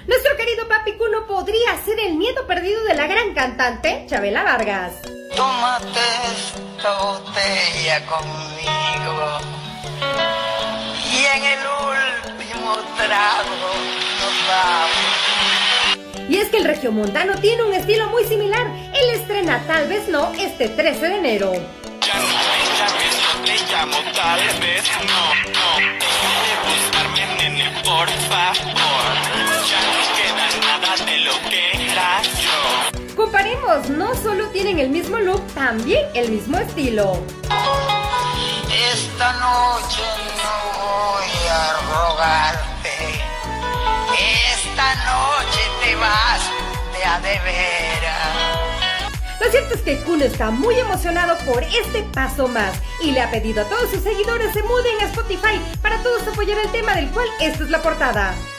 Nuestro querido Papi Kuno podría ser el nieto perdido de la gran cantante Chabela Vargas. Tómate esta botella conmigo y en el último trago nos vamos. Y es que el regiomontano tiene un estilo muy similar. Él estrena Tal vez no este 13 de enero. Ya no te llamo, tal vez no. Deja de buscarme, nene, por favor. Ya no queda nada de lo que era yo. Comparemos, no solo tienen el mismo look, también el mismo estilo. Esta noche no voy a rogarte. Esta noche te vas de a de veras. Lo cierto es que Kuno está muy emocionado por este paso más y le ha pedido a todos sus seguidores se muden a Spotify para todos apoyar el tema del cual esta es la portada.